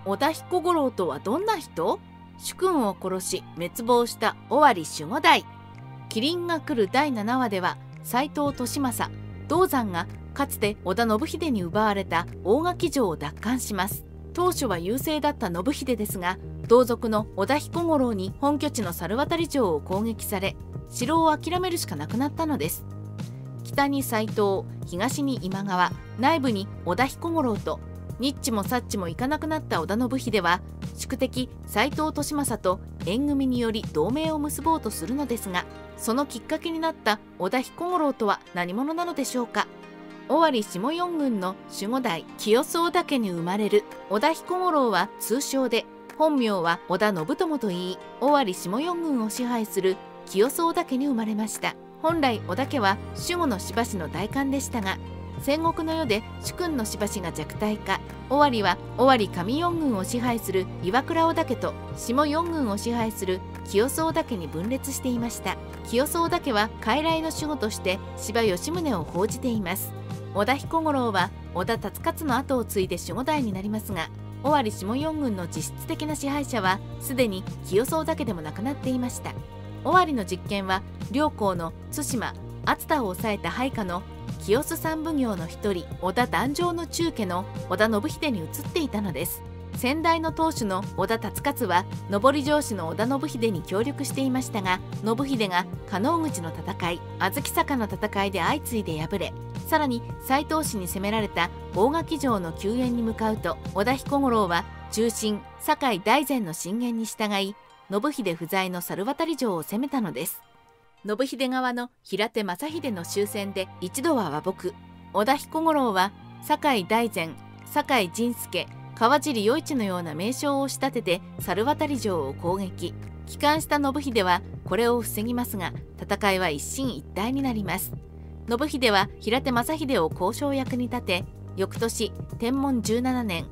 織田彦五郎とはどんな人？主君を殺し滅亡した尾張守護代。麒麟が来る第7話では、斎藤利政、銅山がかつて織田信秀に奪われた大垣城を奪還します。当初は優勢だった信秀ですが、同族の織田彦五郎に本拠地の猿渡城を攻撃され、城を諦めるしかなくなったのです。北に斎藤、東に今川、内部に織田彦五郎と、ニッチもサッチもいかなくなった織田信秀は、宿敵斎藤利政と縁組により同盟を結ぼうとするのですが、そのきっかけになった織田彦五郎とは何者なのでしょうか。尾張下四郡の守護代清宗田家に生まれる織田彦五郎は通称で、本名は織田信友といい、尾張下四郡を支配する清宗田家に生まれました。本来織田家は守護のしばしの代官でしたが、戦国の世で主君のしばしが弱体化、尾張は尾張上四郡を支配する岩倉織田家と下四郡を支配する清宗田家に分裂していました。清宗田家は傀儡の守護として柴吉宗を奉じています。織田彦五郎は織田達勝の後を継いで守護代になりますが、尾張下四郡の実質的な支配者はすでに清宗だけでもなくなっていました。尾張の実権は両校の対馬、熱田を抑えた配下の清須三奉行の一人、織田壇上の中家の織田信秀に移っていたのです。先代の当主の織田達勝は上り城主の織田信秀に協力していましたが、信秀が加納口の戦い、小豆坂の戦いで相次いで敗れ、さらに斎藤氏に攻められた大垣城の救援に向かうと、織田彦五郎は中心酒井大善の進言に従い、信秀不在の猿渡城を攻めたのです。信秀側の平手正秀の終戦で一度は和睦。織田彦五郎は酒井大善、酒井仁助、川尻与一のような名称を仕立てて猿渡城を攻撃。帰還した信秀はこれを防ぎますが、戦いは一進一退になります。信秀は平手正秀を交渉役に立て、翌年天文17年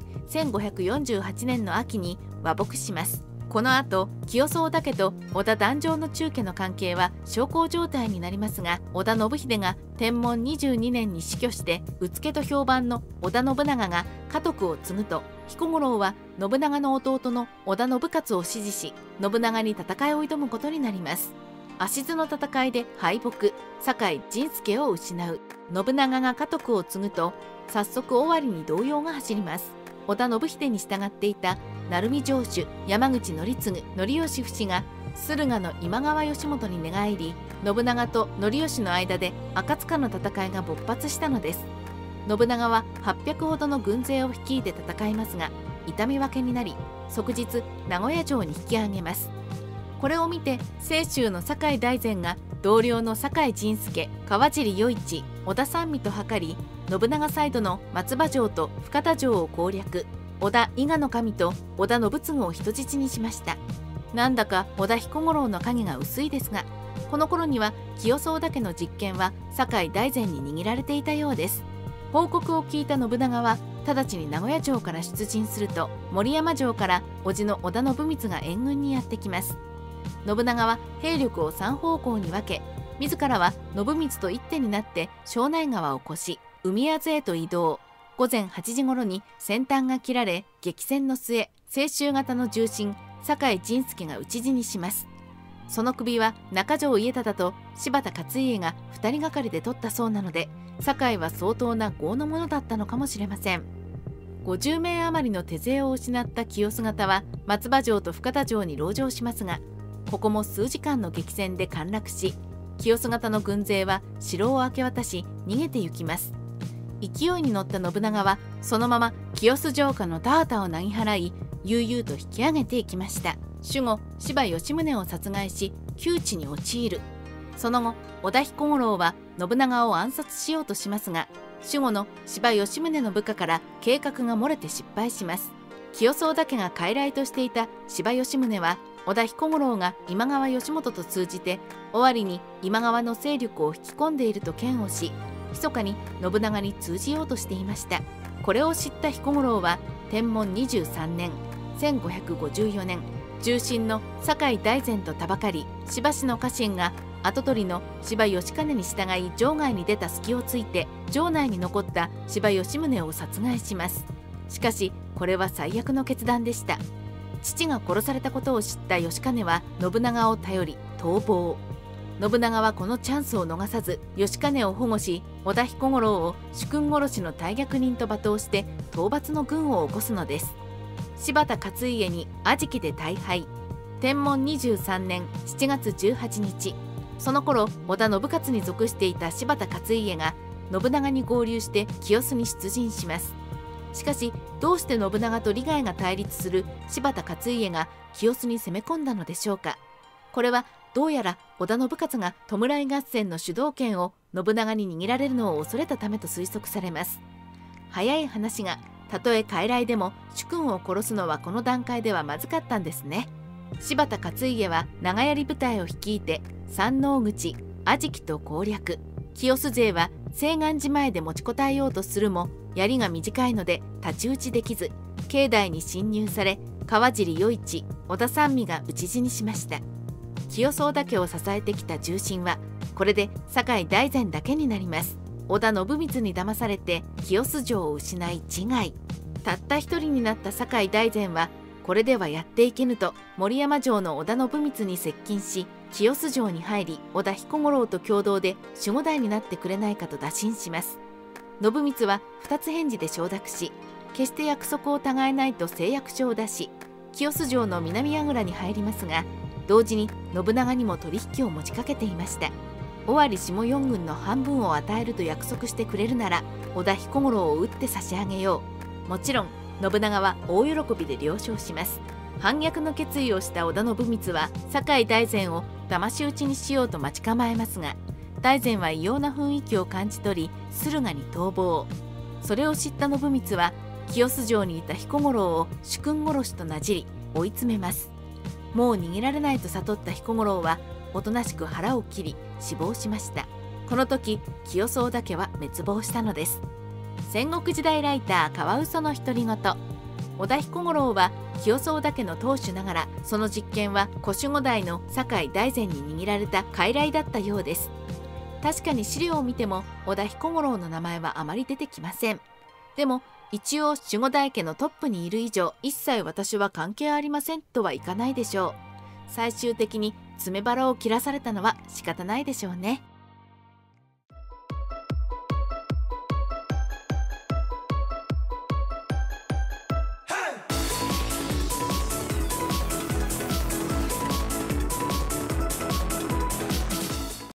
1548年の秋に和睦します。この後、清宗田家と織田壇上の中家の関係は小康状態になりますが、織田信秀が天文22年に死去してうつけと評判の織田信長が家督を継ぐと、彦五郎は信長の弟の織田信雄を支持し、信長に戦いを挑むことになります。足津の戦いで敗北、酒井仁助を失う。信長が家督を継ぐと、早速尾張に動揺が走ります。織田信秀に従っていた鳴海城主山口則次、則義不死が駿河の今川義元に寝返り、信長と則義の間で赤塚の戦いが勃発したのです。信長は800ほどの軍勢を率いて戦いますが、痛み分けになり、即日名古屋城に引き上げます。これを見て清州の酒井大善が同僚の酒井仁助、川尻与一、織田三味と図り、信長サイドの松葉城と深田城を攻略。織田伊賀の神と織田信次を人質にしました。なんだか織田彦五郎の影が薄いですが、この頃には清宗田家の実権は酒井大善に握られていたようです。報告を聞いた信長は直ちに名古屋城から出陣すると、森山城から叔父の織田信光が援軍にやってきます。信長は兵力を3方向に分け、自らは信光と一手になって庄内川を越し、海谷津へと移動。午前8時頃に先端が切られ、激戦の末、清州型の重臣酒井仁助が討ち死にします。その首は中条家忠と柴田勝家が2人がかりで取ったそうなので、酒井は相当な豪の者だったのかもしれません。50名余りの手勢を失った清須方は松葉城と深田城に籠城しますが、ここも数時間の激戦で陥落し、清須方の軍勢は城を明け渡し逃げて行きます。勢いに乗った信長はそのまま清須城下の田畑をなぎ払い、悠々と引き上げていきました。守護柴吉宗を殺害し窮地に陥る。その後織田彦五郎は信長を暗殺しようとしますが、守護の柴吉宗の部下から計画が漏れて失敗します。清宗田家が傀儡としていた柴吉宗は、織田彦五郎が今川義元と通じて尾張に今川の勢力を引き込んでいると嫌悪し、密かに信長に通じようとしていました。これを知った彦五郎は天文23年1554年、重臣の酒井大善とたばかり、柴氏の家臣が跡取りの柴義兼に従い城外に出た隙をついて、城内に残った柴吉宗を殺害します。 しかしこれは最悪の決断でした。父が殺されたことを知った義兼は信長を頼り逃亡。信長はこのチャンスを逃さず義兼を保護し、織田彦五郎を主君殺しの大逆人と罵倒して討伐の軍を起こすのです。柴田勝家に安食で大敗。天文23年7月18日、その頃織田信雄に属していた柴田勝家が信長に合流して清須に出陣します。しかしどうして信長と利害が対立する柴田勝家が清須に攻め込んだのでしょうか。これはどうやら織田信雄が弔い合戦の主導権を信長に握られるのを恐れたためと推測されます。早い話が、たとえ傀儡でも主君を殺すのはこの段階ではまずかったんですね。柴田勝家は長槍部隊を率いて山王口、安食と攻略。清須勢は西岸寺前で持ちこたえようとするも槍が短いので太刀打ちできず、境内に侵入され川尻与一、織田三味が討ち死にしました。清須織田家を支えてきた重臣はこれで酒井大膳だけになります。織田信光に騙されて清須城を失い自害。たった一人になった酒井大膳はこれではやっていけぬと森山城の織田信光に接近し、清須城に入り織田彦五郎と共同で守護代になってくれないかと打診します。信光は二つ返事で承諾し、決して約束を違えないと誓約書を出し、清須城の南櫓に入りますが、同時に信長にも取引を持ちかけていました。尾張下四軍の半分を与えると約束してくれるなら織田彦五郎を討って差し上げよう。もちろん信長は大喜びで了承します。反逆の決意をした織田信光は酒井大膳を騙し討ちにしようと待ち構えますが、大膳は異様な雰囲気を感じ取り駿河に逃亡。それを知った信光は清須城にいた彦五郎を主君殺しとなじり追い詰めます。もう逃げられないと悟った彦五郎はおとなしく腹を切り死亡しました。この時清須織田家は滅亡したのです。戦国時代ライターカワウソの独り言。織田彦五郎は清須織田家の当主ながら、その実権は小守護代の酒井大膳に握られた傀儡だったようです。確かに資料を見ても織田彦五郎の名前はあまり出てきません。でも一応守護代家のトップにいる以上、一切私は関係ありませんとはいかないでしょう。最終的に詰め腹を切らされたのは仕方ないでしょうね。